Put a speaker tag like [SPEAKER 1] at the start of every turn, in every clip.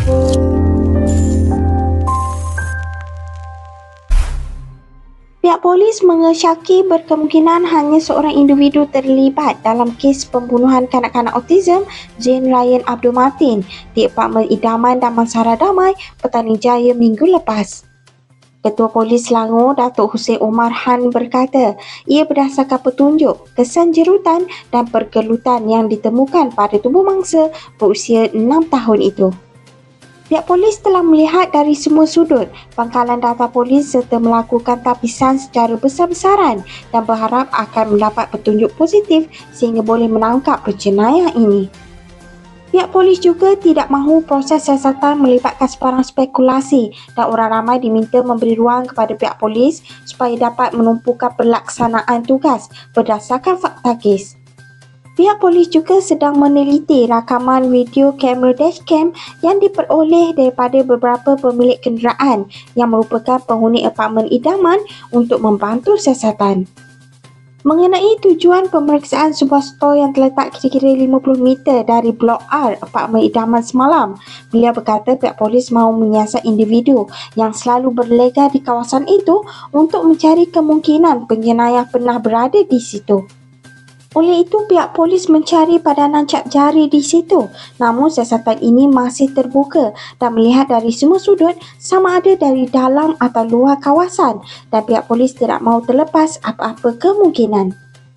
[SPEAKER 1] Pihak polis mengesyaki berkemungkinan hanya seorang individu terlibat dalam kes pembunuhan kanak-kanak autism Zain Ryan Abdul Matin di apartmen idaman Damansara Damai, Petani Jaya minggu lepas. Ketua Polis Selangor, Datuk Hussein Omar Han berkata, ia berdasarkan petunjuk, kesan jerutan dan pergelutan yang ditemukan pada tubuh mangsa berusia 6 tahun itu. Pihak polis telah melihat dari semua sudut pangkalan data polis serta melakukan tapisan secara besar-besaran dan berharap akan mendapat petunjuk positif sehingga boleh menangkap penjenayah ini. Pihak polis juga tidak mahu proses siasatan melibatkan sebarang spekulasi dan orang ramai diminta memberi ruang kepada pihak polis supaya dapat menumpukan pelaksanaan tugas berdasarkan fakta kes. Pihak polis juga sedang meneliti rakaman video kamera dashcam yang diperoleh daripada beberapa pemilik kenderaan yang merupakan penghuni apartmen idaman untuk membantu siasatan. Mengenai tujuan pemeriksaan sebuah stor yang terletak kira-kira 50 meter dari Blok R apartmen idaman semalam, beliau berkata pihak polis mahu menyiasat individu yang selalu berlega di kawasan itu untuk mencari kemungkinan penjenayah pernah berada di situ. Oleh itu, pihak polis mencari padanan cap jari di situ. Namun, siasatan ini masih terbuka dan melihat dari semua sudut sama ada dari dalam atau luar kawasan dan pihak polis tidak mahu terlepas apa-apa kemungkinan.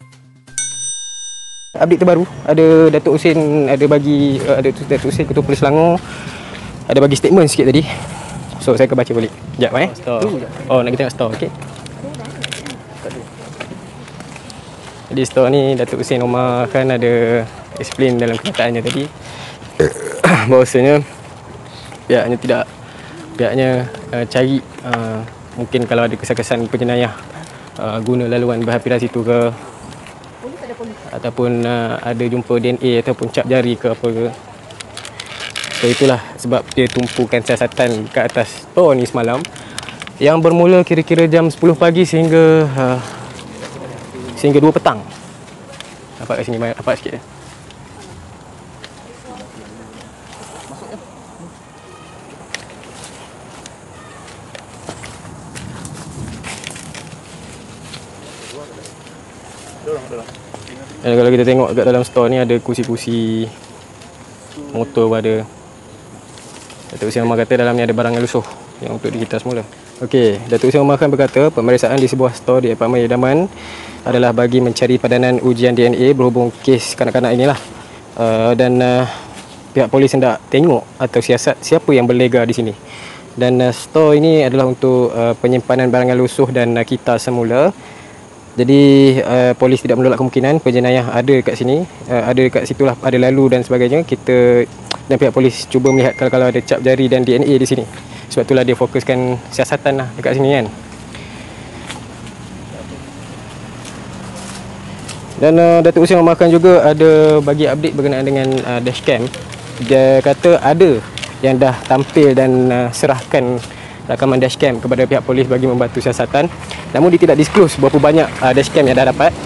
[SPEAKER 2] Update terbaru, ada Datuk Hussein Datuk Hussein Ketua Polis Selangor ada bagi statement sikit tadi. So, saya akan baca balik. Sekejap Oh, nak kita tengok store, okey. Di store ni Datuk Hussein Omar kan ada explain dalam perkataannya tadi bahawasanya pihaknya cari mungkin kalau ada kesan-kesan penjenayah guna laluan berhapira situ ke ataupun ada jumpa DNA ataupun cap jari ke apa ke. So itulah sebab dia tumpukan siasatan ke atas store ni semalam yang bermula kira-kira jam 10 pagi sehingga 2 petang. Nampak kat sini, nampak sikit. Dan kalau kita tengok kat dalam store ni ada kursi-kursi motor pun ada. Datuk Hussein Omar kata dalam ni ada barang yang lusuh yang untuk dihitas semula. Okey, Datuk Hussein Omar kan berkata pemeriksaan di sebuah store di apartmen idaman adalah bagi mencari padanan ujian DNA berhubung kes kanak-kanak inilah. Dan pihak polis hendak tengok atau siasat siapa yang berlega di sini. Dan store ini adalah untuk penyimpanan barang yang lusuh dan kita semula. Jadi polis tidak menolak kemungkinan penjenayah ada kat sini, ada kat situlah, ada lalu dan sebagainya. Kita dan pihak polis cuba melihat kalau ada cap jari dan DNA di sini. Sebab itulah dia fokuskan siasatan lah dekat sini kan. Dan Datuk Hussein Omar juga ada bagi update berkenaan dengan dashcam. Dia kata ada yang dah tampil dan serahkan rakaman dashcam kepada pihak polis bagi membantu siasatan. Namun dia tidak disclose berapa banyak dashcam yang dah dapat.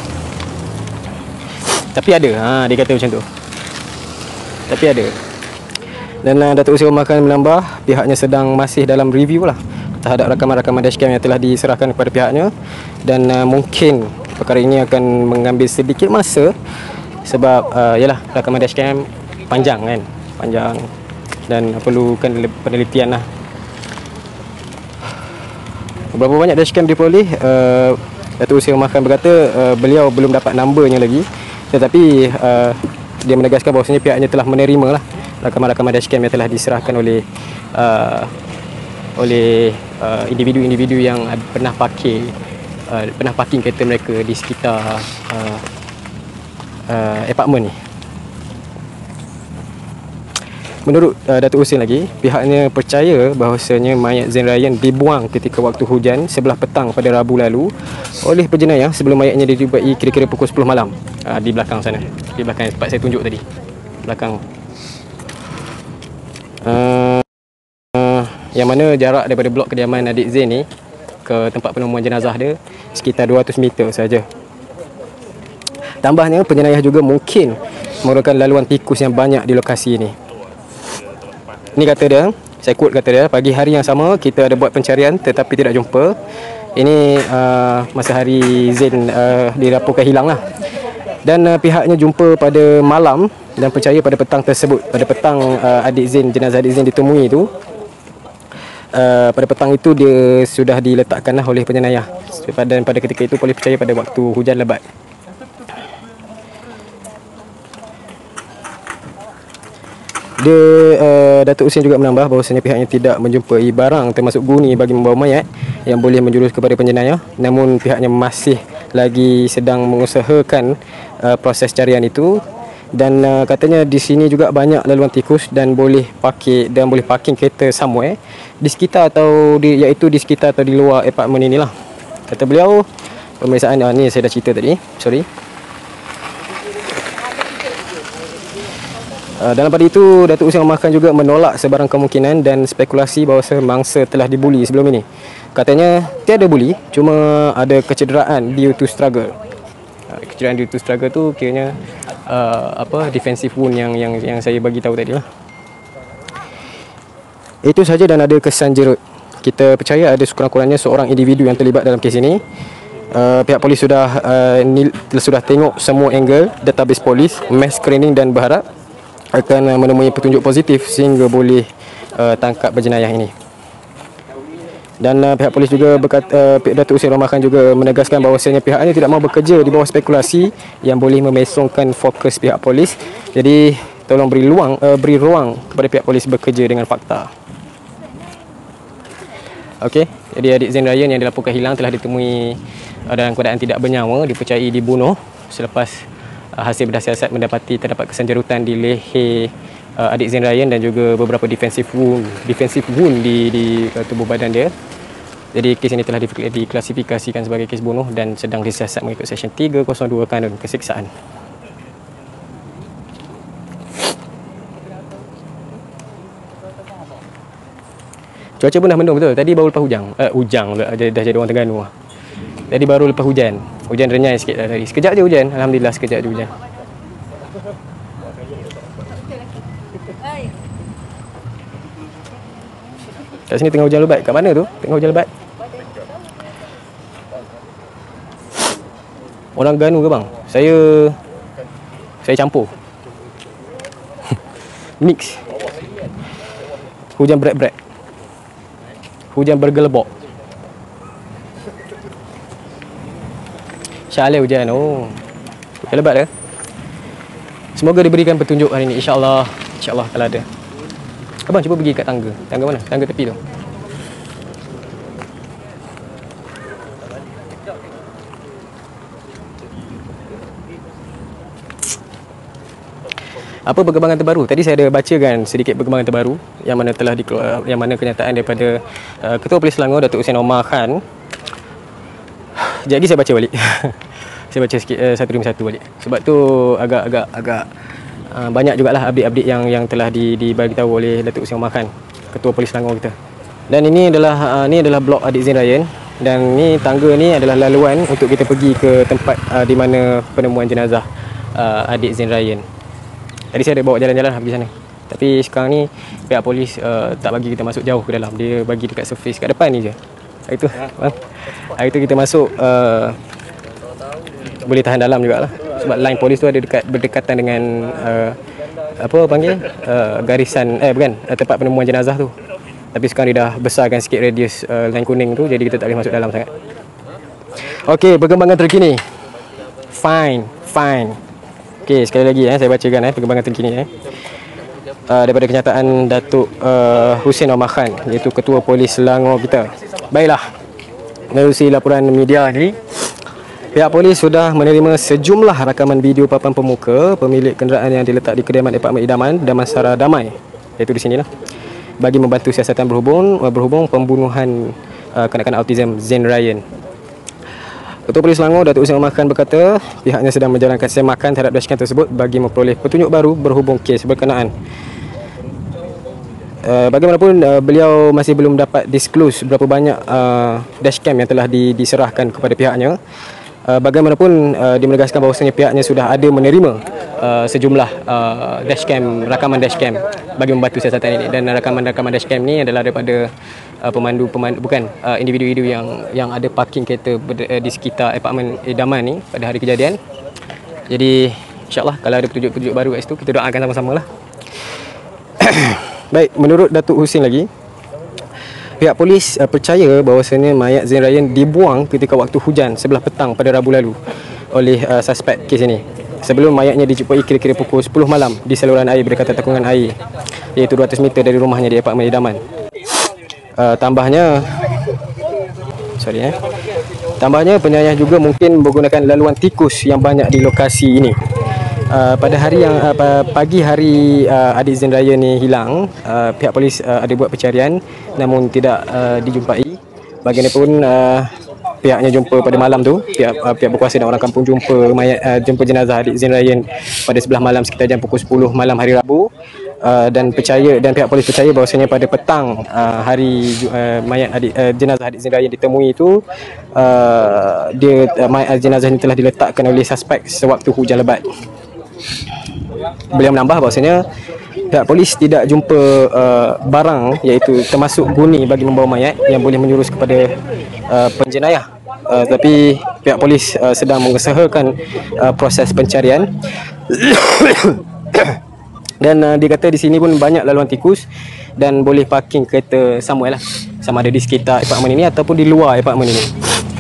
[SPEAKER 2] Tapi ada, dia kata macam tu. Tapi ada. Dan Datuk Hussein Omar menambah pihaknya sedang masih dalam review lah terhadap rakaman-rakaman dashcam yang telah diserahkan kepada pihaknya. Dan mungkin perkara ini akan mengambil sedikit masa sebab yalah rakaman dashcam panjang kan, panjang dan perlukan penelitian lah. Berapa banyak dashcam diperoleh, Datuk Hussein Omar berkata beliau belum dapat numbernya lagi, tetapi dia menegaskan bahawasanya pihaknya telah menerima lah rakaman-rakaman dashcam yang telah diserahkan oleh individu-individu yang pernah parking kereta mereka di sekitar apartmen ni. Menurut Datuk Hussein lagi, pihaknya percaya bahawasanya mayat Zain Ryan dibuang ketika waktu hujan sebelah petang pada Rabu lalu oleh penjenayah sebelum mayatnya dijumpai kira-kira pukul 10 malam di belakang sana, di belakang tempat saya tunjuk tadi, belakang. Yang mana jarak daripada blok kediaman adik Zain ni ke tempat penemuan jenazah dia sekitar 200 meter saja. Tambahnya, penjenayah juga mungkin memerlukan laluan tikus yang banyak di lokasi ini. Ni kata dia, saya quote kata dia, pagi hari yang sama kita ada buat pencarian tetapi tidak jumpa. Ini masa hari Zain dilaporkan hilang lah. Dan pihaknya jumpa pada malam dan percaya pada petang tersebut. Pada petang jenazah adik Zain ditemui itu, pada petang itu dia sudah diletakkanlah oleh penjenayah. Dan pada ketika itu polis percaya pada waktu hujan lebat. Datuk Husin juga menambah bahawasanya pihaknya tidak menjumpai barang termasuk guni bagi membawa mayat yang boleh menjurus kepada penjenayah. Namun pihaknya masih lagi sedang mengusahakan proses carian itu. Dan katanya di sini juga banyak laluan tikus dan boleh parking kereta somewhere di sekitar iaitu di sekitar atau di luar apartmen inilah. Kata beliau, pemeriksaan ni saya dah cerita tadi. Sorry. Dalam pada itu, Datuk Husin Omar Khan juga menolak sebarang kemungkinan dan spekulasi bahawa mangsa telah dibuli sebelum ini. Katanya tiada buli, cuma ada kecederaan due to struggle. Kecederaan due to struggle tu kiranya defensive wound yang saya bagi tahu tadi lah. Itu saja dan ada kesan jerut. Kita percaya ada sekurang-kurangnya seorang individu yang terlibat dalam kes ini. Pihak polis sudah tengok semua angle database polis, mass screening dan berharap akan menemui petunjuk positif sehingga boleh tangkap berjenayah ini. Dan pihak polis juga berkata, Datuk Husin Omar Khan juga menegaskan bahawasanya pihaknya tidak mahu bekerja di bawah spekulasi yang boleh memesongkan fokus pihak polis. Jadi tolong beri ruang kepada pihak polis bekerja dengan fakta. Okey, jadi adik Zain Ryan yang dilaporkan hilang telah ditemui dalam keadaan tidak bernyawa, dipercayai dibunuh selepas hasil bedah siasat terdapat kesan jerutan di leher adik Zain Ryan dan juga beberapa defensive wound di tubuh badan dia. Jadi kes ini telah diklasifikasikan sebagai kes bunuh dan sedang disiasat mengikut Seksyen 302 Kanun Keseksaan. Cuaca pun dah mendung betul. Tadi baru lepas hujan. Dah jadi orang Terengganu lah. Tadi baru lepas hujan. Hujan renyai sikit dah tadi. Sekejap je hujan. Alhamdulillah sekejap je hujan. Kat sini tengah hujan lebat. Kat mana tu? Tengah hujan lebat. Orang Terengganu ke bang? Saya campur. Mix. Hujan berat-berat. Hujan bergelebok. Syaleh hujan. Oh. Hujan lebat ke? Semoga diberikan petunjuk hari ini. InsyaAllah. InsyaAllah kalau ada. Abang cuba pergi kat tangga. Tangga mana? Tangga tepi tu. Apa perkembangan terbaru? Tadi saya ada bacakan sedikit perkembangan terbaru yang mana kenyataan daripada Ketua Polis Selangor Datuk Husin Omar Khan. Jadi saya baca balik. Saya baca sikit satu demi satu balik. Sebab tu agak banyak jugalah update-update yang telah dibagi tahu oleh Datuk Husin Omar Khan, Ketua Polis Selangor kita. Dan ini adalah blok adik Zain Ryan dan ni tangga ni adalah laluan untuk kita pergi ke tempat di mana penemuan jenazah adik Zain Ryan. Tadi saya ada bawa jalan-jalan pergi sana. Tapi sekarang ni pihak polis tak bagi kita masuk jauh ke dalam. Dia bagi dekat surface kat depan ni je. Itu bang. Hari tu kita masuk boleh tahan dalam jugalah. Sebab line polis tu ada berdekatan dengan garisan tempat penemuan jenazah tu. Tapi sekarang dia dah besarkan sikit radius line kuning tu, jadi kita tak boleh masuk dalam sangat. Okey, perkembangan terkini. Fine. Okey, sekali lagi saya bacakan perkembangan terkini daripada kenyataan Datuk Husin Omar Khan, iaitu Ketua Polis Selangor kita. Baiklah, menerusi laporan media ni, pihak polis sudah menerima sejumlah rakaman video papan pemuka pemilik kenderaan yang diletak di kediaman Departemen Idaman Damansara Damai, iaitu di sinilah, bagi membantu siasatan berhubung pembunuhan kanak-kanak autism Zain Ryan. Ketua Polis Selangor Datuk Husin Omar Khan berkata pihaknya sedang menjalankan semakan terhadap dashcam tersebut bagi memperoleh petunjuk baru berhubung kes berkenaan. Bagaimanapun beliau masih belum dapat disclose berapa banyak dashcam yang telah diserahkan kepada pihaknya. Bagaimanapun dia menegaskan bahawasanya pihaknya sudah ada menerima sejumlah rakaman dashcam bagi membantu siasatan ini. Dan rakaman dashcam ni adalah daripada pemandu bukan individu-individu yang ada parking kereta di sekitar apartmen idaman ni pada hari kejadian. Jadi insyaAllah kalau ada petunjuk-petunjuk baru kat situ, kita doakan sama-sama lah. Baik, menurut Datuk Husin lagi, pihak polis percaya bahawasanya mayat Zain Ryan dibuang ketika waktu hujan sebelah petang pada Rabu lalu oleh suspek kes ini, sebelum mayatnya dijumpai kira-kira pukul 10 malam di saluran air berdekatan takungan air, iaitu 200 meter dari rumahnya di apartmen idaman. Tambahnya penyayah juga mungkin menggunakan laluan tikus yang banyak di lokasi ini. Pada hari yang pagi hari adik Zain Ryan ni hilang, pihak polis ada buat pencarian namun tidak dijumpai. Bagaimanapun pihaknya jumpa pada malam tu, pihak berkuasa dan orang kampung jumpa jenazah adik Zain Ryan pada sebelah malam sekitar jam pukul 10 malam hari Rabu. Dan pihak polis percaya bahawasanya pada petang hari jenazah adik Zain Ryan ditemui itu, jenazah ini telah diletakkan oleh suspek sewaktu hujan lebat. Beliau menambah bahawasanya pihak polis tidak jumpa barang iaitu termasuk guni bagi membawa mayat yang boleh menjurus kepada penjenayah. Tapi pihak polis sedang mengusahakan proses pencarian. Dan dikata di sini pun banyak laluan tikus dan boleh parking kereta somewhere lah, sama ada di sekitar apartmen ini ataupun di luar apartmen ini.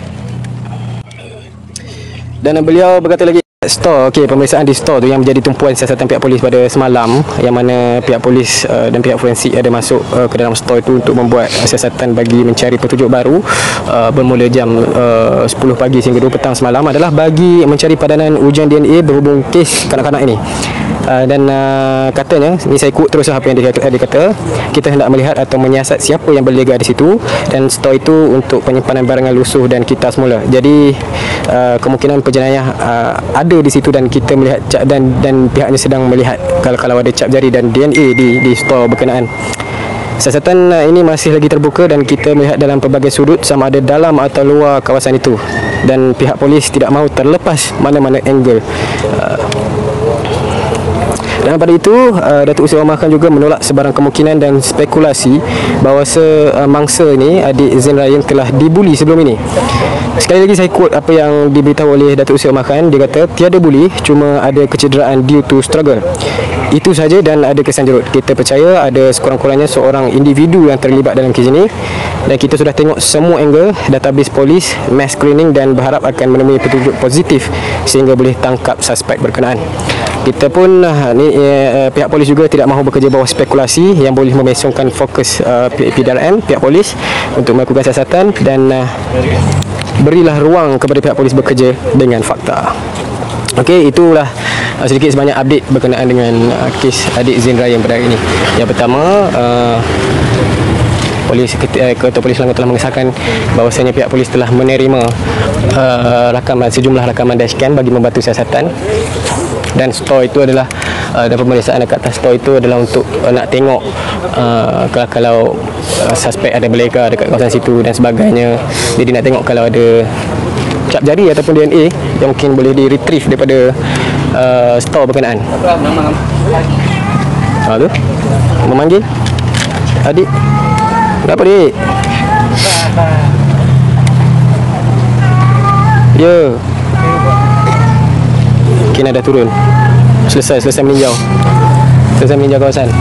[SPEAKER 2] Dan beliau berkata lagi, pemeriksaan di store tu yang menjadi tumpuan siasatan pihak polis pada semalam, yang mana pihak polis dan pihak forensik ada masuk ke dalam store itu untuk membuat siasatan bagi mencari petunjuk baru bermula jam 10 pagi sehingga 2 petang semalam, adalah bagi mencari padanan ujian DNA berhubung kes kanak-kanak ini. Dan katanya, ni saya quote terus apa yang dia kata, kita hendak melihat atau menyiasat siapa yang berlega di situ, dan store itu untuk penyimpanan barangan lusuh dan kita semula. Jadi kemungkinan penjenayah ada di situ dan kita melihat dan pihaknya sedang melihat kalau ada cap jari dan DNA di store berkenaan. Siasatan ini masih lagi terbuka dan kita melihat dalam pelbagai sudut sama ada dalam atau luar kawasan itu, dan pihak polis tidak mahu terlepas mana-mana angle. Dan pada itu, Datuk Seri Omar Khan juga menolak sebarang kemungkinan dan spekulasi bahawa mangsa ini, adik Zain Ryan, telah dibuli sebelum ini. Sekali lagi saya quote apa yang diberitahu oleh Datuk Seri Omar Khan. Dia kata, tiada buli, cuma ada kecederaan due to struggle. Itu saja, dan ada kesan jerut. Kita percaya ada sekurang-kurangnya seorang individu yang terlibat dalam kes ini, dan kita sudah tengok semua angle, database polis, mass screening, dan berharap akan menemui petunjuk positif sehingga boleh tangkap suspek berkenaan. Kita pun pihak polis juga tidak mahu bekerja bawah spekulasi yang boleh memesongkan fokus PDRM, pihak polis, untuk melakukan siasatan, dan berilah ruang kepada pihak polis bekerja dengan fakta. Okey, itulah sedikit sebanyak update berkenaan dengan kes adik Zain Ryan pada hari ini. Yang pertama, Ketua Polis Selangor telah mengesahkan bahawasanya pihak polis telah menerima sejumlah rakaman dashcam bagi membantu siasatan, dan store itu adalah dan pemeriksaan dekat atas store itu adalah untuk nak tengok kalau suspek ada belega dekat kawasan situ dan sebagainya. Jadi nak tengok kalau ada cap jari ataupun DNA yang mungkin boleh di retrieve daripada store berkenaan. Tu memanggil adik. Kenapa, dik? Ya. Kena dah turun. Selesai meninjau. Selesai meninjau kawasan.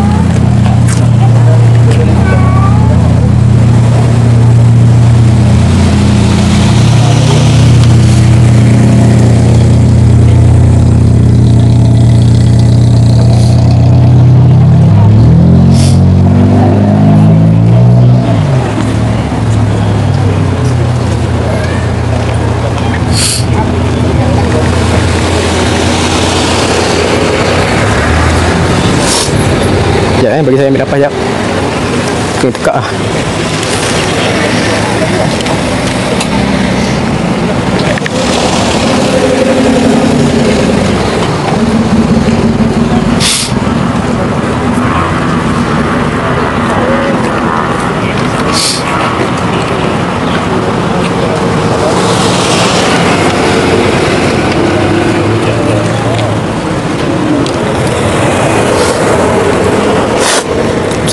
[SPEAKER 2] Bagi saya ambil nafas sekejap. Kena tekak lah.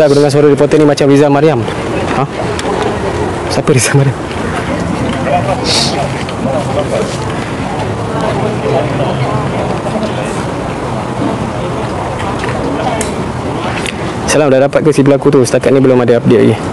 [SPEAKER 2] Saya aku dengar suara reporter ni macam Rizal Mariam. Ha? Siapa Rizal Mariam? Salam, dah dapat ke si pelaku tu? Setakat ni belum ada update lagi.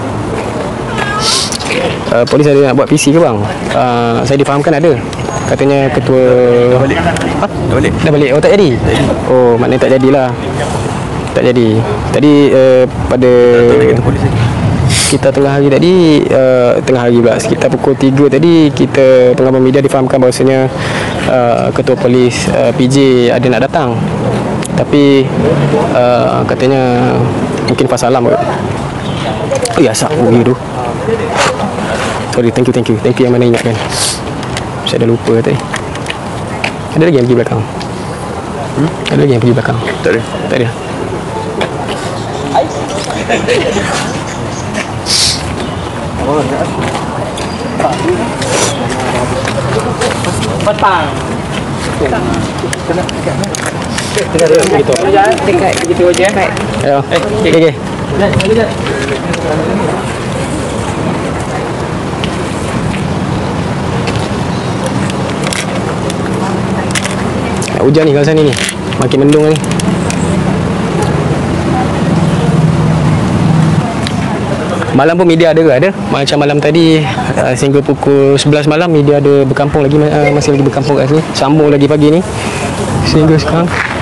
[SPEAKER 2] Polis ada nak buat PC ke bang? Saya difahamkan ada. Katanya ketua dah balik. Oh tak jadi? Oh maknanya tak jadilah. Tak jadi. Tadi pada kita tengah hari tadi, tengah hari pula sekitar pukul 3 tadi, kita pengamal media difahamkan bahawasanya ketua polis PJ ada nak datang. Tapi katanya mungkin pasal alam kot. Oh ya, asap tu. Sorry, thank you yang mana ingatkan. Saya dah lupa tadi. Ada lagi yang pergi belakang? Ada lagi yang pergi belakang? Tak ada.
[SPEAKER 3] Petang. Dekat begitu aja.
[SPEAKER 2] Ayo. Okey. Hujan ni kawasan ni. Makin mendung ni. Malam pun media ada ke? Ada. Macam malam tadi sehingga pukul 11 malam media ada berkampung lagi, masih lagi berkampung kat sini. Sambung lagi pagi ni sehingga sekarang.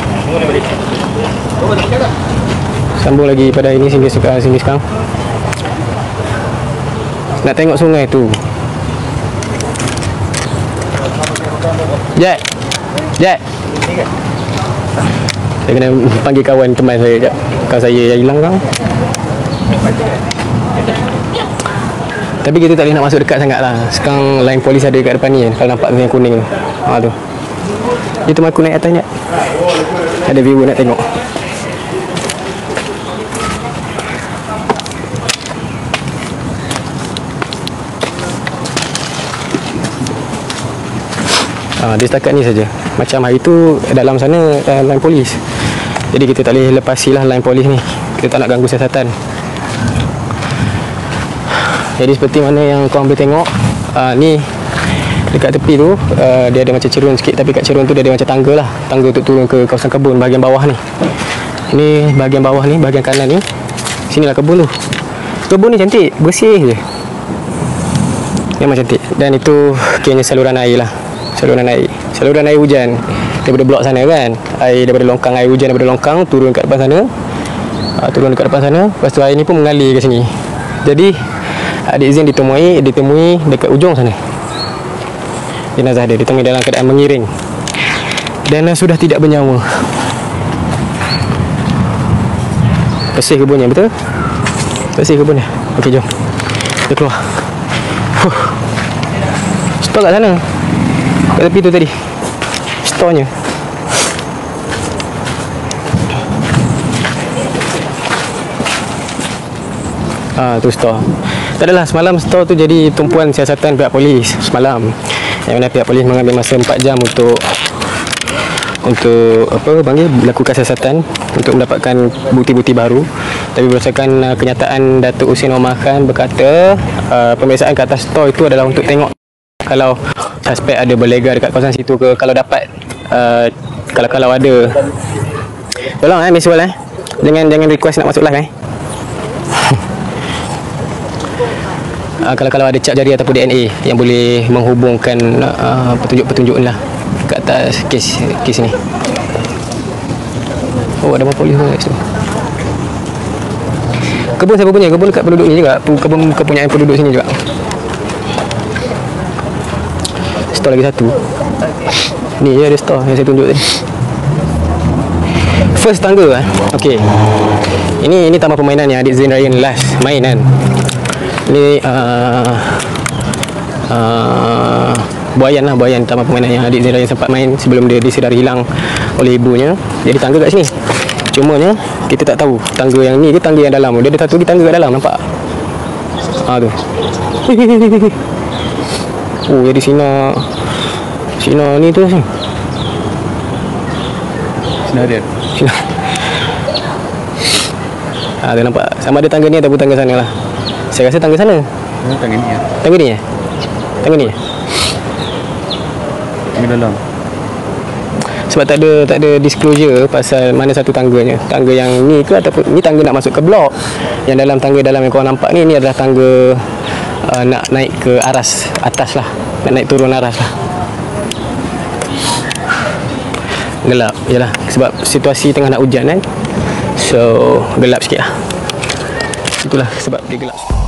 [SPEAKER 2] Sambung lagi pada hari ni sehingga sekarang. Nak tengok sungai tu. Jack. Saya kena panggil kawan teman saya sekejap. Kawan saya yang hilang kan. Tapi kita tak boleh nak masuk dekat sangat lah. Sekarang line polis ada dekat depan ni kan. Kalau nampak yang kuning tu. Tu. Itu aku naik atas ni. Ada viewer nak tengok. Dia setakat ni saja. Macam hari tu dalam sana line polis. Jadi kita tak boleh lepasilah line polis ni. Kita tak nak ganggu siasatan. Jadi seperti mana yang korang boleh tengok, ni dekat tepi tu dia ada macam cerun sikit, tapi kat cerun tu dia ada macam tangga lah. Tangga untuk turun ke kawasan kebun bahagian bawah ni. Ini bahagian bawah ni, bahagian kanan ni. Sinilah kebun tu. Kebun ni cantik, bersih je. Memang cantik. Dan itu kiranya saluran air lah. Saluran air hujan daripada blok sana kan. Air daripada longkang, air hujan daripada longkang turun kat depan sana. Turun dekat depan sana. Lepas tu air ni pun mengalir ke sini. Jadi adik Zain ditemui dekat ujung sana. Jenazah dia ditemui dalam keadaan mengiring dan sudah tidak bernyawa. Bersih kebunnya, betul? Bersih kebunnya. Okey, jom kita keluar. Store kat sana, kat tepi tu tadi store-nya. Tu store. Tak adalah, semalam store tu jadi tumpuan siasatan pihak polis semalam. Yang mana pihak polis mengambil masa 4 jam untuk lakukan siasatan untuk mendapatkan bukti-bukti baru. Tapi berdasarkan kenyataan Datuk Husin Omar Khan berkata, pemeriksaan ke atas store itu adalah untuk tengok kalau suspek ada berlega dekat kawasan situ ke, kalau dapat kalau ada. Tolong Miss Wal jangan request nak masuk live kalau ada cap jari ataupun DNA yang boleh menghubungkan petunjuk-petunjuk ni lah kat atas kes ni. Oh, ada polis kat situ. Kebun siapa punya? Kebun dekat penduduk ni juga. Kebun kepunyaan penduduk sini juga. Store lagi satu. Ni ada store yang saya tunjuk tadi. First tangga okey. Ini taman permainan yang adik Zain Ryan last main kan. Ni Buayan taman permainan yang adik Zain Ryan sempat main sebelum dia disedari hilang oleh ibunya. Jadi tangga kat sini. Cumanya kita tak tahu tangga yang ni ke tangga yang dalam. Dia ada satu lagi tangga kat dalam, nampak? Tu. Oh, jadi Sina ni tu sini. Sina dia. Dia nampak sama ada tangga ni ataupun tangga sana lah. Saya rasa tangga sana.
[SPEAKER 3] Tangga ni ya.
[SPEAKER 2] Tangga ni ya? Tangga ni ya?
[SPEAKER 3] Tangga dalam.
[SPEAKER 2] Sebab tak ada disclosure pasal mana satu tangganya. Tangga yang ni ke ataupun ni tangga nak masuk ke blok. Yang dalam tangga dalam yang korang nampak ni adalah tangga nak naik ke atas lah. Nak naik turun aras lah. Gelap, yalah sebab situasi tengah nak hujan kan. So gelap sikit lah. Itulah sebab dia gelap.